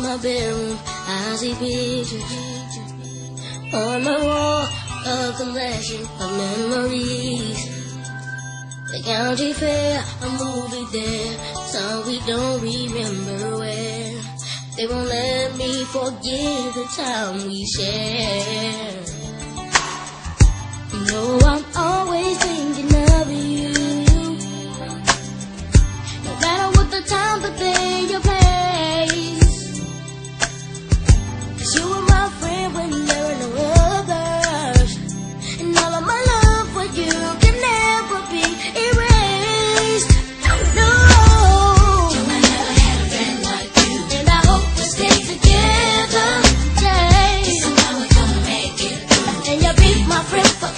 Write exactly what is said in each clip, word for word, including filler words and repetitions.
my bedroom, I see pictures on the wall, a collection of memories. The county fair, a movie there, some we don't remember where. They won't let me forget the time we shared. You know I'm always thinking of you, no matter what the time, the day, your place. 'Cause you were my friend when there were no others, and all of my love for you can never be erased. No, you I never had a friend like you, and I hope we stay together. Yeah, somehow we're gonna make it through, and you'll be my friend forever.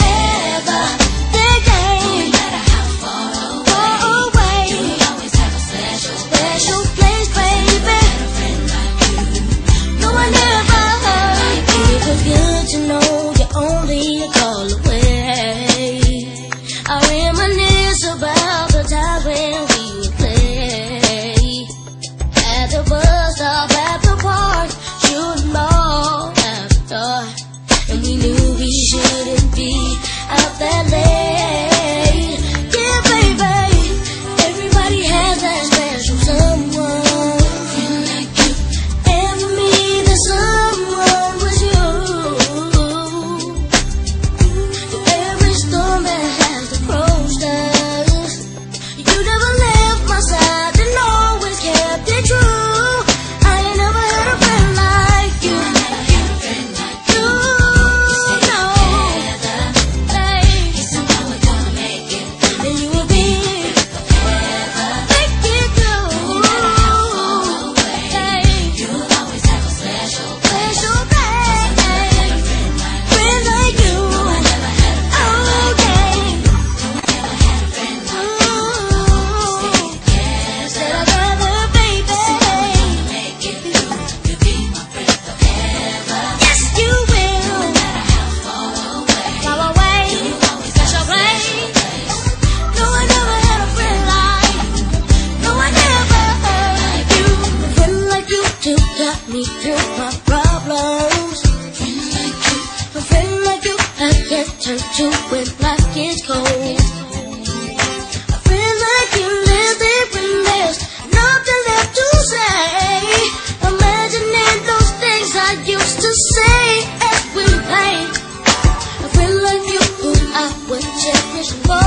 Me through my problems. A friend like you, I can turn to when life gets cold. A friend like you lives there when there's nothing left to say. Imagining those things I used to say as we played. A friend like you, who I would cherish more.